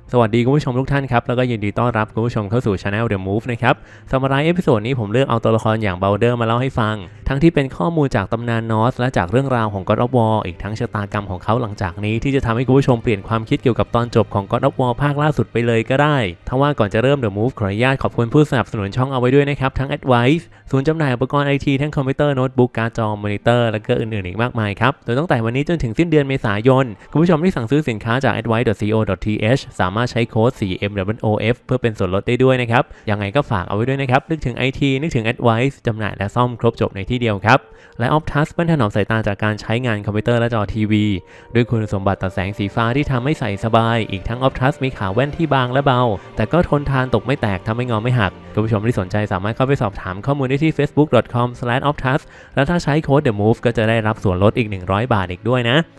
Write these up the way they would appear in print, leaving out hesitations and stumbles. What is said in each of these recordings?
สวัสดีคุณผู้ชมทุกท่านครับแล้วก็ยินดีต้อนรับคุณผู้ชมเข้าสู่ Channel The Move นะครับสำหรับเอพิโซดนี้ผมเลือกเอาตัวละครอย่างเบลเดอร์มาเล่าให้ฟังทั้งที่เป็นข้อมูลจากตำนานนอร์สและจากเรื่องราวของ God of War อีกทั้งชะตากรรมของเขาหลังจากนี้ที่จะทำให้คุณผู้ชมเปลี่ยนความคิดเกี่ยวกับตอนจบของ God of War ภาคล่าสุดไปเลยก็ได้ถ้าว่าก่อนจะเริ่ม The Move ขออนุญาตขอบคุณผู้สนับสนุนช่องเอาไว้ด้วยนะครับทั้ง Advice ศูนย์จำหน่ายอุปกรณ์ IT ทั้งคอมพิวเตอร์โน้ตบุ๊กการ์ดจอมอนิเตอร์และก็อื่นๆอีกมากมายครับโดยตั้งแต่วันนี้จนถึงสิ้นเดือนเมษายนคุณผู้ชมที่สั่งซื้อสินค้าจาก advice.co.th สามารถใช้โค้ด 4MWOF เพื่อเป็นส่วนลดได้ด้วยนะครับยังไงก็ฝากเอาไว้ด้วยนะครับนึกถึง IT นึกถึง Advice จำหน่ายและซ่อมครบจบในที่เดียวครับและ Optus เป็นถนอมสายตาจากการใช้งานคอมพิวเตอร์และจอทีวีด้วยคุณสมบัติตัดแสงสีฟ้าที่ทำให้ใส่สบายอีกทั้ง Optus มีขาแว่นที่บางและเบาแต่ก็ทนทานตกไม่แตกทำให้งอไม่หักคุณผู้ชมที่สนใจสามารถเข้าไปสอบถามข้อมูลได้ที่ facebook.com/optus และถ้าใช้โค้ด The Move ก็จะได้รับส่วนลดอีก100 บาทอีกด้วยนะ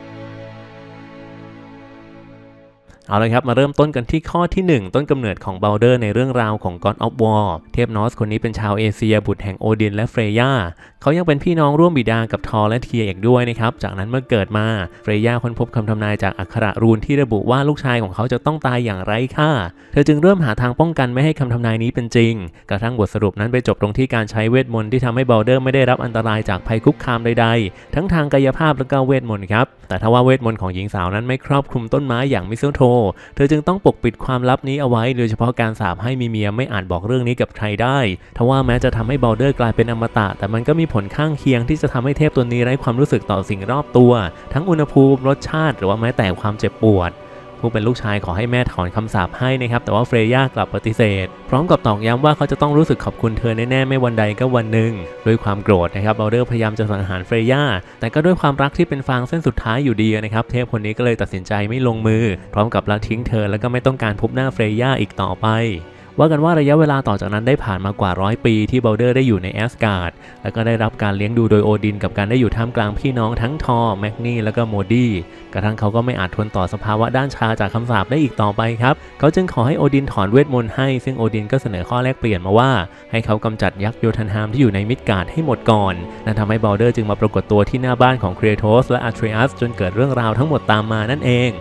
เอาเลยครับมาเริ่มต้นกันที่ข้อที่1ต้นกำเนิดของเบลเดอร์ในเรื่องราวของ God of War เทพนอร์สคนนี้เป็นชาวเอเชียบุตรแห่งโอดินและเฟรย่าเขายังเป็นพี่น้องร่วมบิดากับทอร์และเทียอีกด้วยนะครับจากนั้นเมื่อเกิดมาเฟรย่าค้นพบคำทำนายจากอักขระรูนที่ระบุว่าลูกชายของเขาจะต้องตายอย่างไร้ค่าเธอจึงเริ่มหาทางป้องกันไม่ให้คำทำนายนี้เป็นจริงกระทั่งบทสรุปนั้นไปจบตรงที่การใช้เวทมนต์ที่ทำให้เบลเดอร์ไม่ได้รับอันตรายจากภัยคุกคามใดๆทั้งทางกายภาพและก็เวทมนต์ครับแต่ถ้าว่าเวทมนต์ของหญิงสาวนั้นไม่ครอบคลุมต้นไม้อย่างมิสเซิลโทเธอจึงต้องปกปิดความลับนี้เอาไว้โดยเฉพาะการสาปให้มีเมียไม่อาจบอกเรื่องนี้กับใครได้ทว่าแม้จะทำให้เบลเดอร์กลายเป็นอมตะแต่มันก็มีผลข้างเคียงที่จะทำให้เทพตัวนี้ไร้ความรู้สึกต่อสิ่งรอบตัวทั้งอุณหภูมิรสชาติหรือว่าแม้แต่ความเจ็บปวดผู้เป็นลูกชายขอให้แม่ถอนคำสาปให้นะครับแต่ว่าเฟรย่ากลับปฏิเสธพร้อมกับตอกย้ำว่าเขาจะต้องรู้สึกขอบคุณเธอแน่ๆไม่วันใดก็วันหนึ่งด้วยความโกรธนะครับเบลเดอร์พยายามจะสังหารเฟรย่าแต่ก็ด้วยความรักที่เป็นฟางเส้นสุดท้ายอยู่ดีนะครับเทพคนนี้ก็เลยตัดสินใจไม่ลงมือพร้อมกับละทิ้งเธอแล้วก็ไม่ต้องการพบหน้าเฟรย่าอีกต่อไปว่ากันว่าระยะเวลาต่อจากนั้นได้ผ่านมากว่า100 ปีที่เบลเดอร์ได้อยู่ในแอสการ์ดและก็ได้รับการเลี้ยงดูโดยโอดินกับการได้อยู่ท่ามกลางพี่น้องทั้งทอร์แมกนีและก็โมดี้กระทั่งเขาก็ไม่อาจทนต่อสภาวะด้านชาจากคำสาปได้อีกต่อไปครับเขาจึงขอให้โอดินถอนเวทมนต์ให้ซึ่งโอดินก็เสนอข้อแลกเปลี่ยนมาว่าให้เขากำจัดยักษ์โยธันฮามที่อยู่ในมิดการ์ดให้หมดก่อนนั่นทำให้เบลเดอร์จึงมาปรากฏตัวที่หน้าบ้านของเครโทสและอาร์เทรียัสจนเกิดเรื่องราวทั้งหมดตามมานั่นเอง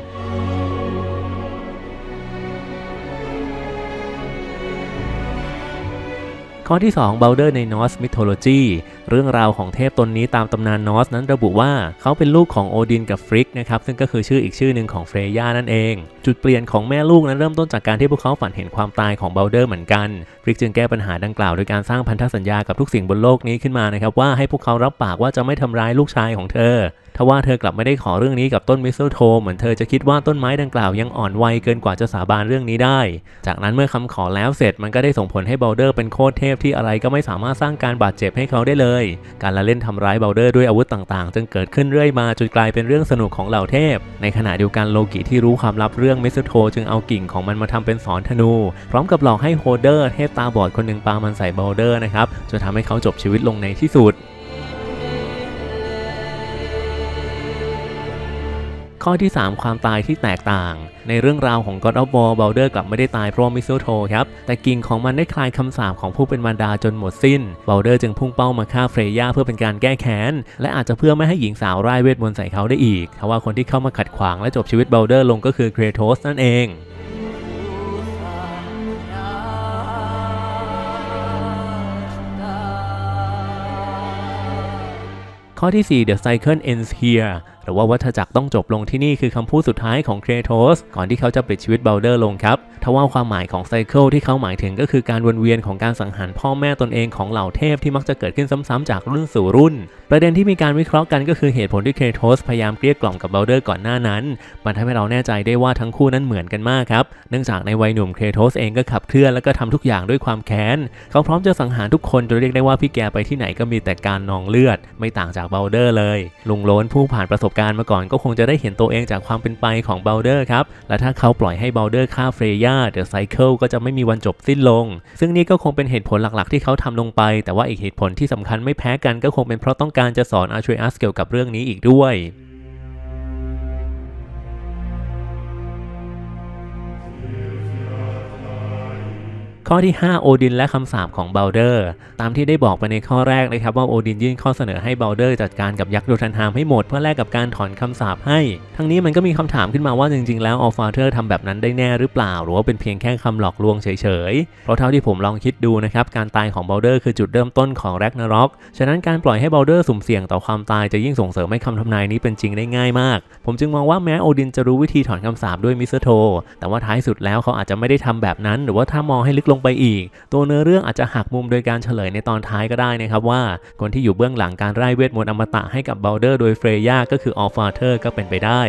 ข้อที่2เบลเดอร์ในนอร์สมิโทโลจีเรื่องราวของเทพตนนี้ตามตำนานนอร์สนั้นระบุว่าเขาเป็นลูกของโอดินกับฟริกนะครับซึ่งก็คือชื่ออีกชื่อหนึ่งของเฟรย่านั่นเองจุดเปลี่ยนของแม่ลูกนั้นเริ่มต้นจากการที่พวกเขาฝันเห็นความตายของเบลเดอร์เหมือนกันฟริกจึงแก้ปัญหาดังกล่าวโดยการสร้างพันธสัญญากับทุกสิ่งบนโลกนี้ขึ้นมานะครับว่าให้พวกเขารับปากว่าจะไม่ทำร้ายลูกชายของเธอทว่าเธอกลับไม่ได้ขอเรื่องนี้กับต้นมิสเซิลโทเหมือนเธอจะคิดว่าต้นไม้ดังกล่าวยังอ่อนวัยเกินกว่าจะสาบานเรื่องนี้ได้จากนั้นเมื่อคำขอแล้วเสร็จมันก็ได้ส่งผลให้เบลเดอร์เป็นโคตรเทพที่อะไรก็ไม่สามารถสร้างการบาดเจ็บให้เขาได้เลยการละเล่นทำร้ายเบลเดอร์ด้วยอาวุธต่างๆจึงเกิดขึ้นเรื่อยมาจนกลายเป็นเรื่องสนุกของเหล่าเทพในขณะเดียวกันโลกิที่รู้ความลับเรื่องมิสเซิลโทจึงเอากิ่งของมันมาทำเป็นศรธนูพร้อมกับหลอกให้โฮเดอร์เทพตาบอดคนหนึ่งปามันใส่เบลเดอร์นะครับจนทำให้เขาจบชีวิตลงในที่สุดข้อที่3ความตายที่แตกต่างในเรื่องราวของ God of War เบลเดอร์กลับไม่ได้ตายเพราะมิสเซิลโทครับแต่กิ่งของมันได้คลายคำสาปของผู้เป็นมารดาจนหมดสิ้นเบลเดอร์จึงพุ่งเป้ามาฆ่าเฟรย่าเพื่อเป็นการแก้แค้นและอาจจะเพื่อไม่ให้หญิงสาวร่ายเวทมนต์ใส่เขาได้อีกทว่าคนที่เข้ามาขัดขวางและจบชีวิตเบลเดอร์ลงก็คือเครโทสนั่นเองข้อที่4 The Cycle Ends Here หรือว่าวัฏจักรต้องจบลงที่นี่คือคำพูดสุดท้ายของเครโทสก่อนที่เขาจะปลิดชีวิตเบลเดอร์ลงครับทว่าความหมายของไซเคิลที่เขาหมายถึงก็คือการวนเวียนของการสังหารพ่อแม่ตนเองของเหล่าเทพที่มักจะเกิดขึ้นซ้ำๆจากรุ่นสู่รุ่นประเด็นที่มีการวิเคราะห์กันก็คือเหตุผลที่เครโทสพยายามเกลี้ยกล่อมกับเบลเดอร์ก่อนหน้านั้นมันทำให้เราแน่ใจได้ว่าทั้งคู่นั้นเหมือนกันมากครับเนื่องจากในวัยหนุ่มเครโทสเองก็ขับเคลื่อนและก็ทำทุกอย่างด้วยความแค้นเขาพร้อมจะสังหารทุกคนจนเรียกได้ว่าพี่แกไปที่ไหนก็มีแต่การนองเลือดไม่ต่างจากเบลเดอร์เลยลุงโล้นผู้ผ่านประสบการณ์มาก่อนก็คงจะได้เห็นตัวเองจากความเป็นไปของเบลเดอร์ครับและถ้าเขาปล่อยให้เบลเดอร์ฆ่าเฟรย่าเดอะไซเคิลก็จะไม่มีวันจบสิ้นลงซึ่งนี่ก็คงเป็นเหตุผลหลักๆที่เขาทำลงไปแต่ว่าอีกเหตุผลที่สำคัญไม่แพ้กันก็คงเป็นเพราะต้องการจะสอนอาร์เทรียัสเกี่ยวกับเรื่องนี้อีกด้วยขข้อที่5โอดินและคำสาปของบัลเดอร์ตามที่ได้บอกไปในข้อแรกนะครับว่าโอดินยื่นข้อเสนอให้บัลเดอร์จัดการกับยักษ์โยธันฮามให้หมดเพื่อแลกกับการถอนคำสาปให้ทั้งนี้มันก็มีคำถามขึ้นมาว่าจริงๆแล้วอัลฟาเธอร์ทำแบบนั้นได้แน่หรือเปล่าหรือว่าเป็นเพียงแค่คำหลอกลวงเฉยๆเพราะเท่าที่ผมลองคิดดูนะครับการตายของบัลเดอร์คือจุดเริ่มต้นของแร็กนาร็อกฉะนั้นการปล่อยให้บัลเดอร์สุ่มเสี่ยงต่อความตายจะยิ่งส่งเสริมให้คำทำนายนี้เป็นจริงได้ง่ายมากผมจึงมองว่าแม้โอดินจะรู้วิธีถอนคำสาปด้วยมิสเตอร์โทแต่ว่าท้ายสุดแล้วเขาอาจจะไม่ได้ทำแบบนั้นหรือว่าถ้ามองให้ลึกลงไปอีกตัวเนื้อเรื่องอาจจะหักมุมโดยการเฉลยในตอนท้ายก็ได้นะครับว่าคนที่อยู่เบื้องหลังการไร้เวทมนต์อมตะให้กับบัลเดอร์โดยเฟรย่าก็คืออัลฟาเธอร์ก็เป็นไปได้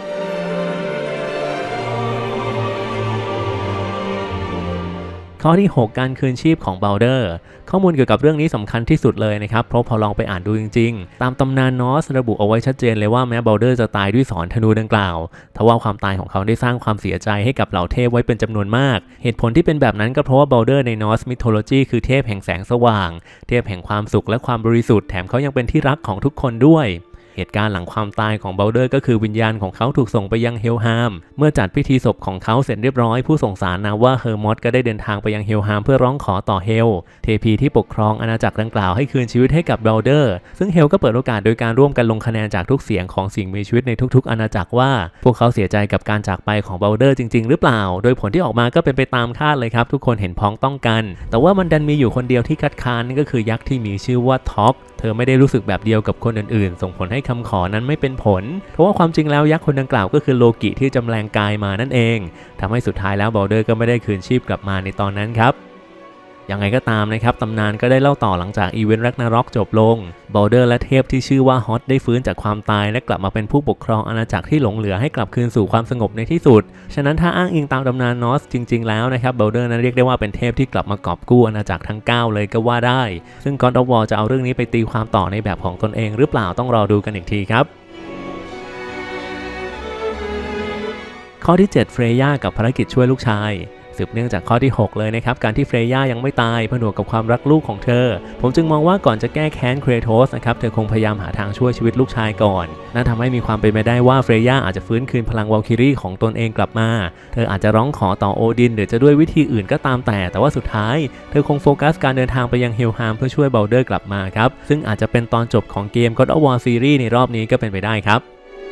ข้อที่6การคืนชีพของบัลเดอร์ข้อมูลเกี่ยวกับเรื่องนี้สำคัญที่สุดเลยนะครับเพราะพอลองไปอ่านดูจริงๆตามตำนานนอร์สระบุเอาไว้ชัดเจนเลยว่าแม้บัลเดอร์จะตายด้วยศรธนูดังกล่าวทว่าความตายของเขาได้สร้างความเสียใจให้กับเหล่าเทพไว้เป็นจำนวนมากเหตุผลที่เป็นแบบนั้นก็เพราะว่าบัลเดอร์ในนอร์สมิโทโลจีคือเทพแห่งแสงสว่างเทพแห่งความสุขและความบริสุทธิ์แถมเขายังเป็นที่รักของทุกคนด้วยเหตุการณ์หลังความตายของบัลเดอร์ก็คือวิญญาณของเขาถูกส่งไปยังเฮลฮามเมื่อจัดพิธีศพของเขาเสร็จเรียบร้อยผู้ส่งสารนามว่าเฮอร์มอสก็ได้เดินทางไปยังเฮลฮามเพื่อร้องขอต่อเฮลเทพีที่ปกครองอาณาจักรดังกล่าวให้คืนชีวิตให้กับบัลเดอร์ซึ่งเฮลก็เปิดโอกาสโดยการร่วมกันลงคะแนนจากทุกเสียงของสิ่งมีชีวิตในทุกๆอาณาจักรว่าพวกเขาเสียใจกับการจากไปของบัลเดอร์จริงๆหรือเปล่าโดยผลที่ออกมาก็เป็นไปตามคาดเลยครับทุกคนเห็นพ้องต้องกันแต่ว่ามันดันมีอยู่คนเดียวที่คัดค้านนั่นก็คือยักษ์ที่มีชื่อว่าท็อกเธอไม่ได้รู้สึกแบบเดียวกับคนอื่นๆส่งผลให้คำขอนั้นไม่เป็นผลเพราะว่าความจริงแล้วยักษ์คนดังกล่าวก็คือโลกิที่จำแรงกายมานั่นเองทำให้สุดท้ายแล้วบัลเดอร์ก็ไม่ได้คืนชีพกลับมาในตอนนั้นครับยังไงก็ตามนะครับตำนานก็ได้เล่าต่อหลังจากอีเวนต์แร็กนาร็อกจบลงบัลเดอร์และเทพที่ชื่อว่าฮอตได้ฟื้นจากความตายและกลับมาเป็นผู้ปกครองอาณาจักรที่หลงเหลือให้กลับคืนสู่ความสงบในที่สุดฉะนั้นถ้าอ้างอิงตามตำนานนอร์สจริงๆแล้วนะครับบัลเดอร์นั้นเรียกได้ว่าเป็นเทพที่กลับมากอบกู้อาณาจักรทั้ง9เลยก็ว่าได้ซึ่งGod of Warจะเอาเรื่องนี้ไปตีความต่อในแบบของตนเองหรือเปล่าต้องรอดูกันอีกทีครับข้อที่7เฟรย่ากับภารกิจช่วยลูกชายสืบเนื่องจากข้อที่6เลยนะครับการที่เฟรย่ายังไม่ตายผนวกกับความรักลูกของเธอผมจึงมองว่าก่อนจะแก้แค้นเครโทสนะครับเธอคงพยายามหาทางช่วยชีวิตลูกชายก่อนนั่นทำให้มีความเป็นไปได้ว่าเฟรย่าอาจจะฟื้นคืนพลังวอลคิรีของตนเองกลับมาเธออาจจะร้องขอต่อโอดินหรือจะด้วยวิธีอื่นก็ตามแต่ว่าสุดท้ายเธอคงโฟกัสการเดินทางไปยังเฮลฮามเพื่อช่วยบัลเดอร์กลับมาครับซึ่งอาจจะเป็นตอนจบของเกม God of War Series ในรอบนี้ก็เป็นไปได้ครับ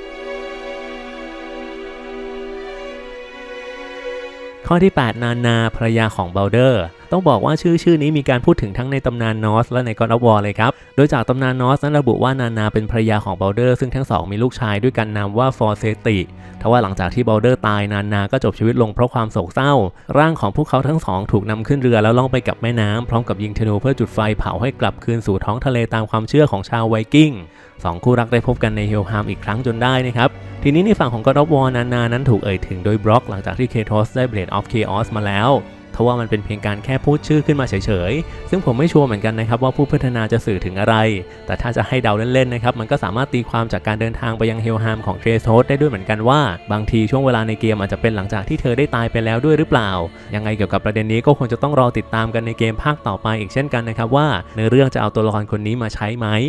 ข้อที่8นานาภรรยาของบัลเดอร์ต้องบอกว่าชื่อนี้มีการพูดถึงทั้งในตำนานนอร์สและในGod of Warเลยครับโดยจากตำนานนอร์สนั้นระบุว่านานาเป็นภรรยาของบัลเดอร์ซึ่งทั้งสองมีลูกชายด้วยกันนามว่าฟอร์เซติทว่าหลังจากที่บัลเดอร์ตายนานาก็จบชีวิตลงเพราะความโศกเศร้าร่างของพวกเขาทั้งสองถูกนำขึ้นเรือแล้วล่องไปกับแม่น้ำพร้อมกับยิงธนูเพื่อจุดไฟเผาให้กลับคืนสู่ท้องทะเลตามความเชื่อของชาวไวกิ้ง2คู่รักได้พบกันในเฮลฮามอีกครั้งจนได้นะครับทีนี้ในฝั่งของGod of Warนานานั้นถูกเอ่ยถึงโดยบล็อกหลังจากที่เคโทสได้ Blade of Chaos มาแล้วทว่ามันเป็นเพียงการแค่พูดชื่อขึ้นมาเฉยๆซึ่งผมไม่ชัวร์เหมือนกันนะครับว่าผู้พัฒนาจะสื่อถึงอะไรแต่ถ้าจะให้เดาเล่นๆนะครับมันก็สามารถตีความจากการเดินทางไปยังเฮลฮามของเคโทสได้ด้วยเหมือนกันว่าบางทีช่วงเวลาในเกมอาจจะเป็นหลังจากที่เธอได้ตายไปแล้วด้วยหรือเปล่ายังไงเกี่ยวกับประเด็นนี้ก็คงจะต้องรอติดตามกันในเกมภาคต่อไปอีกเช่นกันนะครับว่าในเรื่องจะเอาตัวละครคนนี้มาใช้ไหม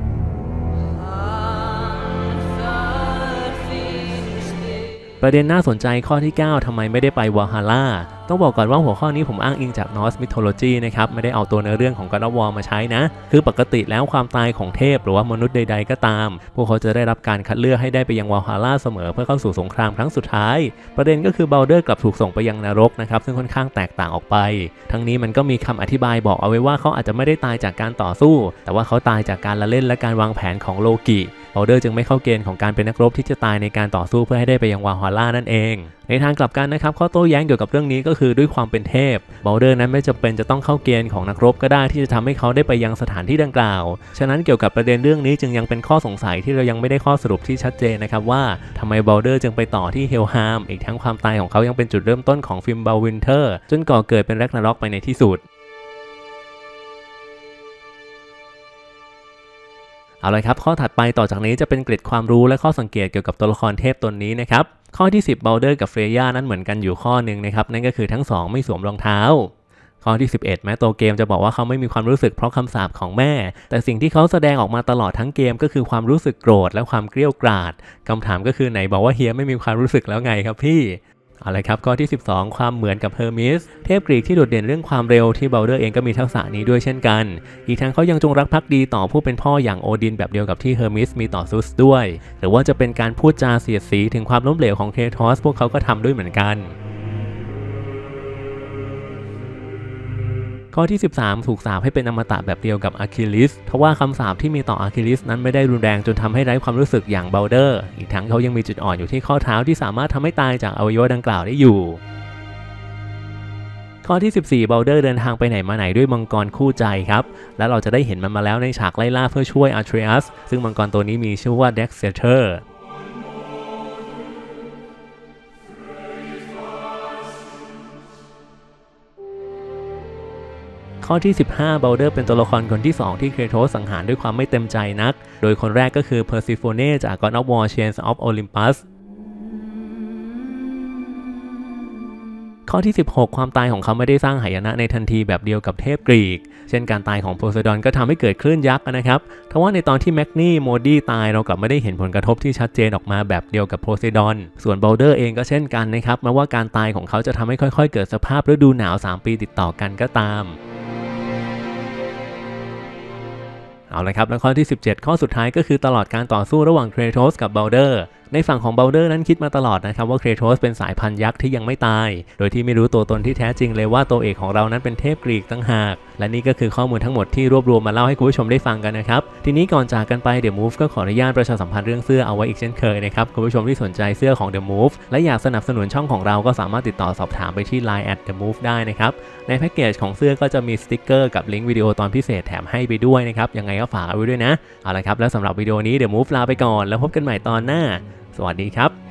ประเด็นน่าสนใจข้อที่9ทำไมไม่ได้ไปวาฮาร่าต้องบอกก่อนว่าหัวข้อนี้ผมอ้างอิงจากนอร์สมิโทโลจีนะครับไม่ได้เอาตัวเนื้อเรื่องของGod of Warมาใช้นะคือปกติแล้วความตายของเทพหรือว่ามนุษย์ใดๆก็ตามพวกเขาจะได้รับการคัดเลือกให้ได้ไปยังวาฮาร่าเสมอเพื่อเข้าสู่สงครามครั้งสุดท้ายประเด็นก็คือบัลเดอร์กลับถูกส่งไปยังนรกนะครับซึ่งค่อนข้างแตกต่างออกไปทั้งนี้มันก็มีคำอธิบายบอกเอาไว้ว่าเขาอาจจะไม่ได้ตายจากการต่อสู้แต่ว่าเขาตายจากการละเล่นและการวางแผนของโลกิบัลเดอร์จึงไม่เข้าเกณฑ์ของการเป็นนักรบที่จะตายในการต่อสู้เพื่อให้ได้ไปยังวาฮาร่านั่นเองในทางกลับกันนะครับข้อโต้แย้งเกี่ยวกับเรื่องนี้ก็คือด้วยความเป็นเทพบัลเดอร์นั้นไม่จำเป็นจะต้องเข้าเกณฑ์ของนักรบก็ได้ที่จะทำให้เขาได้ไปยังสถานที่ดังกล่าวฉะนั้นเกี่ยวกับประเด็นเรื่องนี้จึงยังเป็นข้อสงสัยที่เรายังไม่ได้ข้อสรุปที่ชัดเจนนะครับว่าทำไมบัลเดอร์จึงไปต่อที่เฮลฮามอีกทั้งความตายของเขายังเป็นจุดเริ่มต้นของฟิล์มบัลวินเทอร์จนก่อเกิดเป็นแร็กนาร็อกไปในที่สุดเอาเลยครับข้อถัดไปต่อจากนี้จะเป็นเกร็ดความรู้และข้อสังเกตเกี่ยวกับตัวละครเทพตนนี้นะครับข้อที่10บัลเดอร์กับเฟรย่านั้นเหมือนกันอยู่ข้อหนึ่งนะครับนั่นก็คือทั้งสองไม่สวมรองเท้าข้อที่11แม้ตัวเกมจะบอกว่าเขาไม่มีความรู้สึกเพราะคำสาปของแม่แต่สิ่งที่เขาแสดงออกมาตลอดทั้งเกมก็คือความรู้สึกโกรธและความเกรี้ยวกราดคำถามก็คือไหนบอกว่าเฮียไม่มีความรู้สึกแล้วไงครับพี่เอาละครับข้อที่ 12 ความเหมือนกับเฮอร์มิสเทพกรีกที่โดดเด่นเรื่องความเร็วที่เบลเดอร์เองก็มีทักษะนี้ด้วยเช่นกันอีกทั้งเขายังจงรักภักดีต่อผู้เป็นพ่ออย่างโอดินแบบเดียวกับที่เฮอร์มิสมีต่อซุสด้วยหรือว่าจะเป็นการพูดจาเสียดสีถึงความล้มเหลวของเคทอสพวกเขาก็ทำด้วยเหมือนกันข้อที่ 13 ถูกสาปให้เป็นอมตะแบบเดียวกับอะคิลิสทว่าคำสาปที่มีต่ออะคิลิสนั้นไม่ได้รุนแรงจนทำให้ไร้ความรู้สึกอย่างเบลเดอร์อีกทั้งเขายังมีจุดอ่อนอยู่ที่ข้อเท้าที่สามารถทำให้ตายจากอวัยวะดังกล่าวได้อยู่ข้อที่ 14 เบลเดอร์เดินทางไปไหนมาไหนด้วยมังกรคู่ใจครับและเราจะได้เห็นมันมาแล้วในฉากไล่ล่าเพื่อช่วยอาร์เทรียสซึ่งมังกรตัวนี้มีชื่อว่าเด็กเซเทอร์ข้อที่ 15 เบลเดอร์เป็นตัวละครคนที่ 2 ที่เคโทสสังหารด้วยความไม่เต็มใจนักโดยคนแรกก็คือเพอร์ซิโฟเนจาก God of War Chains of Olympus ข้อที่ 16 ความตายของเขาไม่ได้สร้างหายนะในทันทีแบบเดียวกับเทพกรีกเช่นการตายของโพไซดอนก็ทำให้เกิดคลื่นยักษ์นะครับทว่าในตอนที่แมกนีโมดี้ตายเรากลับไม่ได้เห็นผลกระทบที่ชัดเจนออกมาแบบเดียวกับโพไซดอนส่วนเบลเดอร์เองก็เช่นกันนะครับแม้ว่าการตายของเขาจะทำให้ค่อยๆเกิดสภาพฤดูหนาว3 ปีติดต่อกันก็ตามเอาละครับและข้อที่ 17 ข้อสุดท้ายก็คือตลอดการต่อสู้ระหว่างเครโทสกับเบลเดอร์ในฝั่งของเบลเดอร์นั้นคิดมาตลอดนะครับว่าเครโทสเป็นสายพันธุ์ยักษ์ที่ยังไม่ตายโดยที่ไม่รู้ตัวตนที่แท้จริงเลยว่าตัวเอกของเรานั้นเป็นเทพกรีกตั้งหากและนี่ก็คือข้อมูลทั้งหมดที่รวบรวมมาเล่าให้คุณผู้ชมได้ฟังกันนะครับทีนี้ก่อนจากกันไป The Move ก็ขออนุญาตประชาสัมพันธ์เรื่องเสื้อเอาไว้อีกเช่นเคยนะครับคุณผู้ชมที่สนใจเสื้อของ The Move และอยากสนับสนุนช่องของเราก็สามารถติดต่อสอบถามไปที่ Line @TheMove ได้นะครับในแพ็กเกจของเสื้อก็จะมีสติกเกอร์กับลิงก์วิดีโอตอนพิเศษแถมให้ไปด้วยนะครับยังไงก็ฝากเอาไว้ด้วยนะเอาละครับแล้วสำหรับวิดีโอนี้ The Move ลาไปก่อนแล้วพบกันใหม่ตอนหน้าสวัสดีครับ